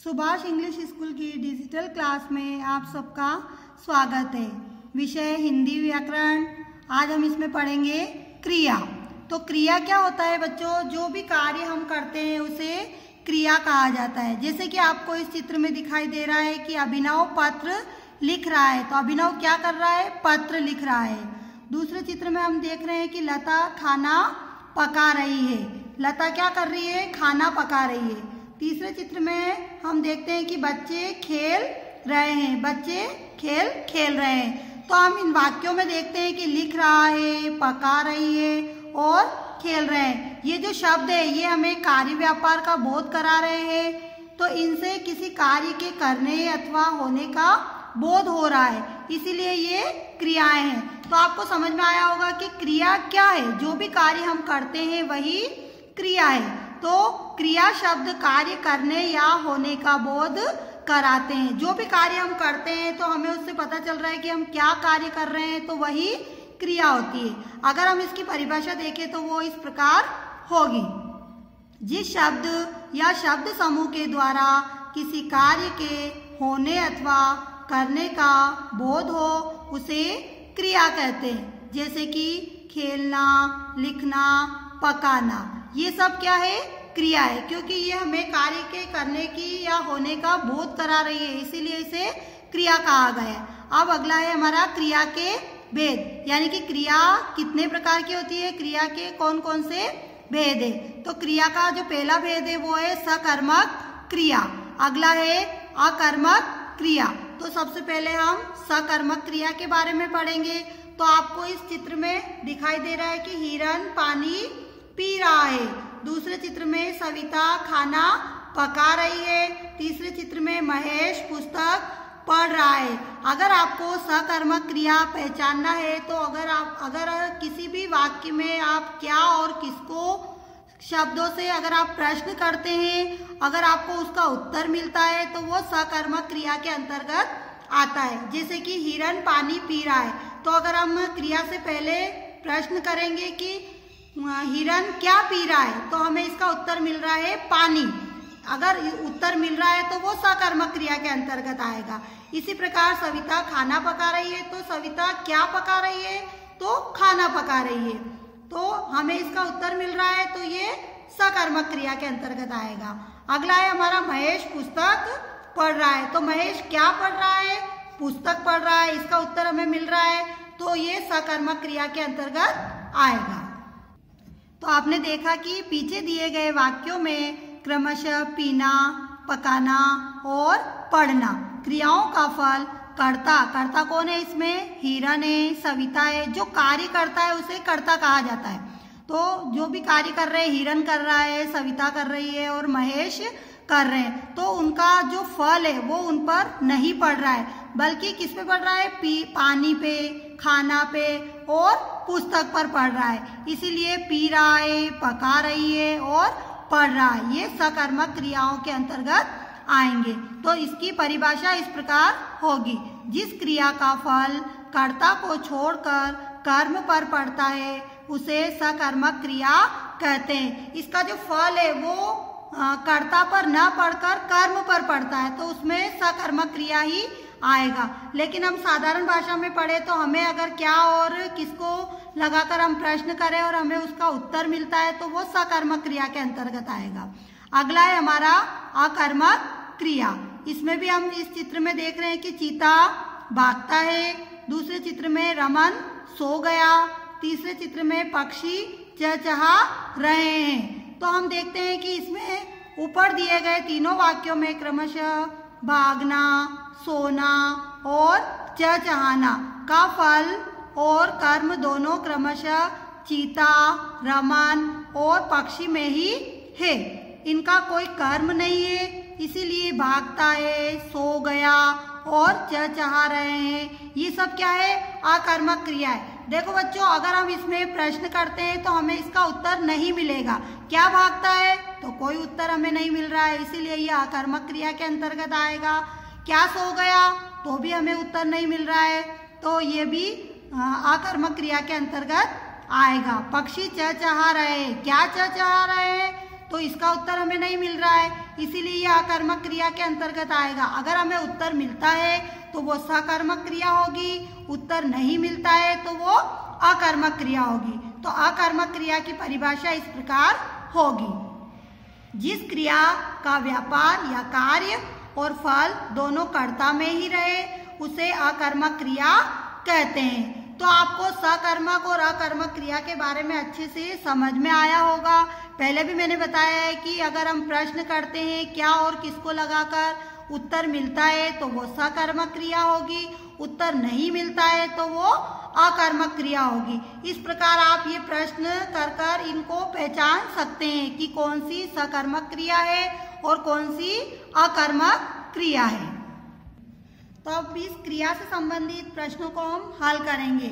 Subhash English school की digital class में आप सबका स्वागत है। विषय हिंदी व्याकरण। आज हम इसमें पढ़ेंगे क्रिया। तो क्रिया क्या होता है बच्चों? जो भी कार्य हम करते हैं उसे क्रिया कहा जाता है। जैसे कि आपको इस चित्र में दिखाई दे रहा है कि अभिनव पत्र लिख रहा है। तो अभिनव क्या कर रहा है? पत्र लिख रहा है। दूसरे चित्र में हम देख रहे हैं कि लता खाना पका रही है। लता क्या कर रही है? खाना पका रही है। तीसरे चित्र में हम देखते हैं कि बच्चे खेल रहे हैं। बच्चे खेल रहे हैं। तो हम इन वाक्यों में देखते हैं कि लिख रहा है, पका रही है और खेल रहे हैं। ये जो शब्द है ये हमें कार्य व्यापार का बोध करा रहे हैं। तो इनसे किसी कार्य के करने अथवा होने का बोध हो रहा है, इसीलिए ये क्रियाएं हैं। तो आपको समझ में आया होगा कि क्रिया क्या है। जो भी कार्य हम करते हैं वही क्रिया है। तो क्रिया शब्द कार्य करने या होने का बोध कराते हैं। जो भी कार्य हम करते हैं तो हमें उससे पता चल रहा है कि हम क्या कार्य कर रहे हैं, तो वही क्रिया होती है। अगर हम इसकी परिभाषा देखें तो वो इस प्रकार होगी। जिस शब्द या शब्द समूह के द्वारा किसी कार्य के होने अथवा करने का बोध हो उसे क्रिया कहते हैं। जैसे कि खेलना, लिखना, पकाना, ये सब क्या है? क्रिया है। क्योंकि ये हमें कार्य के करने की या होने का बोध करा रही है, इसीलिए इसे क्रिया कहा गया है। अब अगला है हमारा क्रिया के भेद, यानी कि क्रिया कितने प्रकार की होती है, क्रिया के कौन कौन से भेद है। तो क्रिया का जो पहला भेद है वो है सकर्मक क्रिया। अगला है अकर्मक क्रिया। तो सबसे पहले हम सकर्मक क्रिया के बारे में पढ़ेंगे। तो आपको इस चित्र में दिखाई दे रहा है कि हिरण पानी पी रहा है। दूसरे चित्र में सविता खाना पका रही है। तीसरे चित्र में महेश पुस्तक पढ़ रहा है। अगर आपको सकर्मक क्रिया पहचानना है तो अगर किसी भी वाक्य में आप क्या और किसको शब्दों से अगर आप प्रश्न करते हैं, अगर आपको उसका उत्तर मिलता है तो वो सकर्मक क्रिया के अंतर्गत आता है। जैसे कि हिरण पानी पी रहा है, तो अगर हम क्रिया से पहले प्रश्न करेंगे कि हिरण क्या पी रहा है, तो हमें इसका उत्तर मिल रहा है पानी। अगर उत्तर मिल रहा है तो वो सकर्मक क्रिया के अंतर्गत आएगा। इसी प्रकार सविता खाना पका रही है, तो सविता क्या पका रही है? तो खाना पका रही है। तो हमें इसका उत्तर मिल रहा है तो ये सकर्मक क्रिया के अंतर्गत आएगा। अगला है हमारा महेश पुस्तक पढ़ रहा है। तो महेश क्या पढ़ रहा है? पुस्तक पढ़ रहा है। इसका उत्तर हमें मिल रहा है तो ये सकर्मक क्रिया के अंतर्गत आएगा। तो आपने देखा कि पीछे दिए गए वाक्यों में क्रमशः पीना, पकाना और पढ़ना क्रियाओं का फल कर्ता कौन है? इसमें हिरण है, सविता है। जो कार्य करता है उसे कर्ता कहा जाता है। तो जो भी कार्य कर रहे हैं, हिरण कर रहा है, सविता कर रही है और महेश कर रहे हैं, तो उनका जो फल है वो उन पर नहीं पड़ रहा है, बल्कि किस पे पड़ रहा है? पानी पे, खाना पे और पुस्तक पर पढ़ रहा है। इसीलिए पी रहा है, पका रही है और पढ़ रहा है, ये सकर्मक क्रियाओं के अंतर्गत आएंगे। तो इसकी परिभाषा इस प्रकार होगी। जिस क्रिया का फल कर्ता को छोड़कर कर्म पर पड़ता है उसे सकर्मक क्रिया कहते हैं। इसका जो फल है वो कर्ता पर न पढ़कर कर्म पर पड़ता है, तो उसमें सकर्मक क्रिया ही आएगा। लेकिन हम साधारण भाषा में पढ़े तो हमें अगर क्या और किसको लगाकर हम प्रश्न करें और हमें उसका उत्तर मिलता है तो वो सकर्मक क्रिया के अंतर्गत आएगा। अगला है हमारा अकर्मक क्रिया। इसमें भी हम इस चित्र में देख रहे हैं कि चीता भागता है। दूसरे चित्र में रमन सो गया। तीसरे चित्र में पक्षी चहचहा रहे हैं। तो हम देखते हैं कि इसमें ऊपर दिए गए तीनों वाक्यों में क्रमशः भागना, सोना और चहचहाना का फल और कर्म दोनों क्रमशः चीता, रमन और पक्षी में ही है। इनका कोई कर्म नहीं है, इसीलिए भागता है, सो गया और चहचहा रहे हैं, ये सब क्या है? अकर्मक क्रिया है। देखो बच्चों, अगर हम इसमें प्रश्न करते हैं तो हमें इसका उत्तर नहीं मिलेगा। क्या भागता है? तो कोई उत्तर हमें नहीं मिल रहा है, इसीलिए ये अकर्मक क्रिया के अंतर्गत आएगा। क्या सो गया? तो भी हमें उत्तर नहीं मिल रहा है, तो ये भी अकर्मक क्रिया के अंतर्गत आएगा। पक्षी चहचहा रहे हैं, क्या चहचहा रहे हैं? तो तो इसका उत्तर हमें नहीं मिल रहा है, इसीलिए यह अकर्मक क्रिया के अंतर्गत आएगा। अगर हमें उत्तर मिलता है तो वो सकर्मक क्रिया होगी, उत्तर नहीं मिलता है तो वो अकर्मक क्रिया होगी। तो अकर्मक क्रिया की परिभाषा इस प्रकार होगी, जिस क्रिया का व्यापार या कार्य और फल दोनों कर्ता में ही रहे उसे अकर्मक क्रिया कहते हैं। तो आपको सकर्मक और अकर्मक क्रिया के बारे में अच्छे से समझ में आया होगा। पहले भी मैंने बताया है कि अगर हम प्रश्न करते हैं क्या और किसको लगाकर उत्तर मिलता है तो वो सकर्मक क्रिया होगी, उत्तर नहीं मिलता है तो वो अकर्मक क्रिया होगी। इस प्रकार आप ये प्रश्न कर इनको पहचान सकते हैं कि कौन सी सकर्मक क्रिया है और कौन सी अकर्मक क्रिया है। तो अब इस क्रिया से संबंधित प्रश्नों को हम हल करेंगे।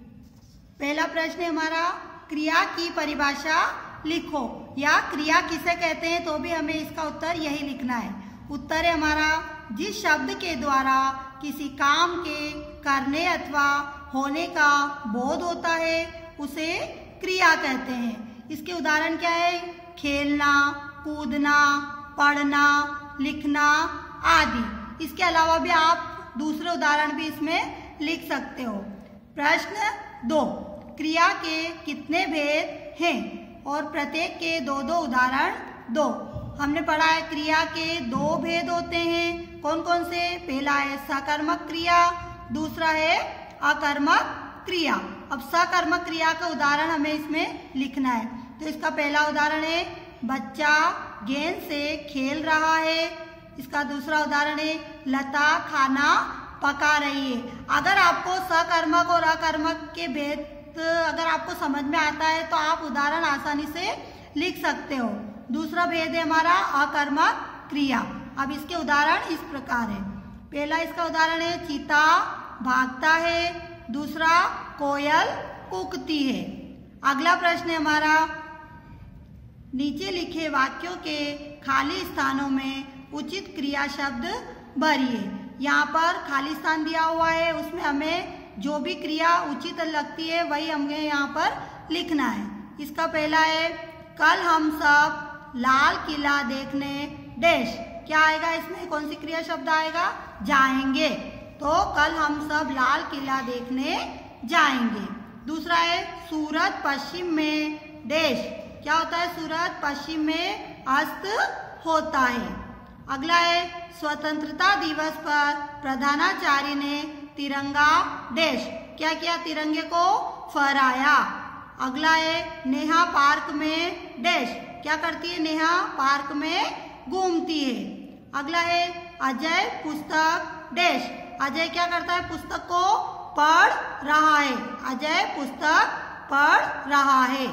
पहला प्रश्न है हमारा, क्रिया की परिभाषा लिखो, या क्रिया किसे कहते हैं, तो भी हमें इसका उत्तर यही लिखना है। उत्तर है हमारा, जिस शब्द के द्वारा किसी काम के करने अथवा होने का बोध होता है उसे क्रिया कहते हैं। इसके उदाहरण क्या है, खेलना, कूदना, पढ़ना, लिखना आदि। इसके अलावा भी आप दूसरे उदाहरण भी इसमें लिख सकते हो। प्रश्न 2, क्रिया के कितने भेद हैं और प्रत्येक के दो दो उदाहरण दो। हमने पढ़ा है क्रिया के 2 भेद होते हैं, कौन कौन से, पहला है सकर्मक क्रिया, दूसरा है अकर्मक क्रिया। अब सकर्मक क्रिया का उदाहरण हमें इसमें लिखना है। तो इसका पहला उदाहरण है, बच्चा गेंद से खेल रहा है। इसका दूसरा उदाहरण है, लता खाना पका रही है। अगर आपको सकर्मक और अकर्मक के भेद अगर आपको समझ में आता है तो आप उदाहरण आसानी से लिख सकते हो। दूसरा भेद है हमारा अकर्मक क्रिया। अब इसके उदाहरण इस प्रकार है, पहला इसका उदाहरण है, चीता भागता है, दूसरा कोयल कूकती है। अगला प्रश्न है हमारा, नीचे लिखे वाक्यों के खाली स्थानों में उचित क्रिया शब्द भरिए। यहाँ पर खाली स्थान दिया हुआ है, उसमें हमें जो भी क्रिया उचित लगती है वही हमें यहाँ पर लिखना है। इसका पहला है, कल हम सब लाल किला देखने डैश। क्या आएगा इसमें, कौन सी क्रिया शब्द आएगा, जाएंगे। तो कल हम सब लाल किला देखने जाएंगे। दूसरा है, सूरज पश्चिम में डैश। क्या होता है, सूरज पश्चिम में अस्त होता है। अगला है, स्वतंत्रता दिवस पर प्रधानाचार्य ने तिरंगा डैश। क्या किया, तिरंगे को फहराया। अगला है, नेहा पार्क में डैश। क्या करती है, नेहा पार्क में घूमती है। अगला है, अजय पुस्तक डैश। अजय क्या करता है, पुस्तक को पढ़ रहा है। अजय पुस्तक पढ़ रहा है।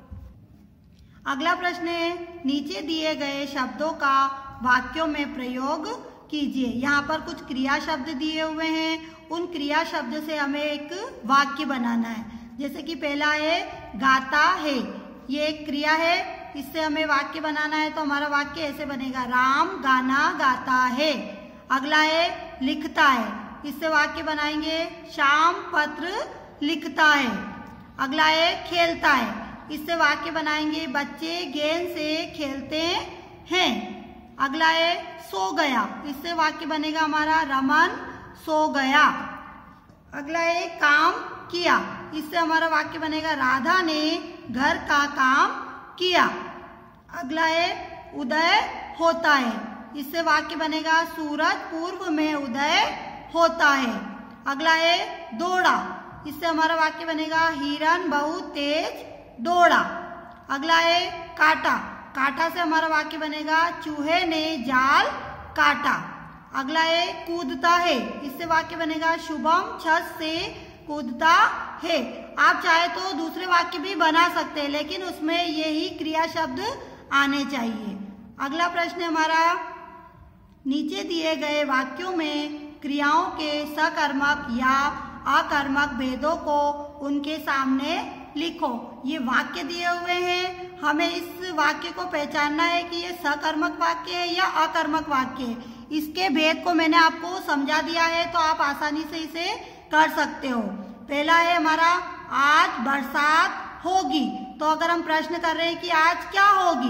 अगला प्रश्न है, नीचे दिए गए शब्दों का वाक्यों में प्रयोग कीजिए। यहाँ पर कुछ क्रिया शब्द दिए हुए हैं, उन क्रिया शब्द से हमें एक वाक्य बनाना है। जैसे कि पहला है, गाता है, ये एक क्रिया है, इससे हमें वाक्य बनाना है। तो हमारा वाक्य ऐसे बनेगा, राम गाना गाता है। अगला है, लिखता है, इससे वाक्य बनाएंगे, श्याम पत्र लिखता है। अगला है, खेलता है, इससे वाक्य बनाएंगे, बच्चे गेंद से खेलते हैं। अगला है, सो गया, इससे वाक्य बनेगा हमारा, रमन सो गया। अगला है, काम किया, इससे हमारा वाक्य बनेगा, राधा ने घर का काम किया। अगला है, उदय होता है, इससे वाक्य बनेगा, सूरज पूर्व में उदय होता है। अगला है, दौड़ा, इससे हमारा वाक्य बनेगा, हिरन बहुत तेज दौड़ा। अगला है, काटा, काटा से हमारा वाक्य बनेगा, चूहे ने जाल काटा। अगला है, कूदता है, इससे वाक्य बनेगा, शुभम छत से कूदता है। आप चाहे तो दूसरे वाक्य भी बना सकते हैं, लेकिन उसमें यही क्रिया शब्द आने चाहिए। अगला प्रश्न हमारा, नीचे दिए गए वाक्यों में क्रियाओं के सकर्मक या अकर्मक भेदों को उनके सामने लिखो। ये वाक्य दिए हुए हैं, हमें इस वाक्य को पहचानना है कि ये सकर्मक वाक्य है या अकर्मक वाक्य है। इसके भेद को मैंने आपको समझा दिया है, तो आप आसानी से इसे कर सकते हो। पहला है हमारा, आज बरसात होगी। तो अगर हम प्रश्न कर रहे हैं कि आज क्या होगी,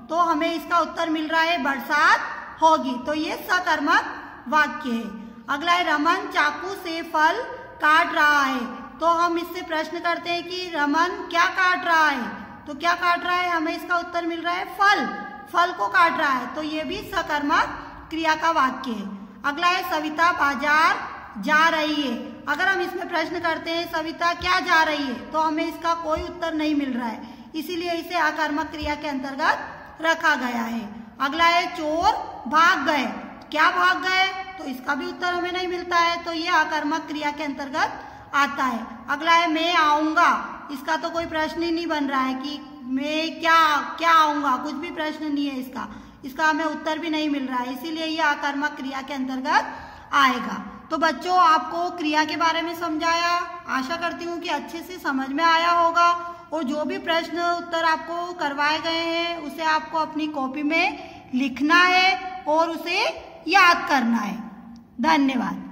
तो हमें इसका उत्तर मिल रहा है बरसात होगी। तो ये सकर्मक वाक्य है। अगला है रमन चाकू से फल काट रहा है। तो हम इससे प्रश्न करते हैं कि रमन क्या काट रहा है, तो क्या काट रहा है, हमें इसका उत्तर मिल रहा है फल को काट रहा है। तो ये भी सकर्मक क्रिया का वाक्य है। अगला है सविता बाजार जा रही है। अगर हम इसमें प्रश्न करते हैं सविता क्या जा रही है, तो हमें इसका कोई उत्तर नहीं मिल रहा है, इसीलिए इसे अकर्मक क्रिया के अंतर्गत रखा गया है। अगला है चोर भाग गए। क्या भाग गए, तो इसका भी उत्तर हमें नहीं मिलता है, तो ये अकर्मक क्रिया के अंतर्गत आता है। अगला है मैं आऊंगा। इसका तो कोई प्रश्न ही नहीं बन रहा है कि मैं क्या आऊंगा, कुछ भी प्रश्न नहीं है इसका हमें उत्तर भी नहीं मिल रहा है, इसीलिए यह अकर्मक क्रिया के अंतर्गत आएगा। तो बच्चों, आपको क्रिया के बारे में समझाया, आशा करती हूँ कि अच्छे से समझ में आया होगा। और जो भी प्रश्न उत्तर आपको करवाए गए हैं उसे आपको अपनी कॉपी में लिखना है और उसे याद करना है। धन्यवाद।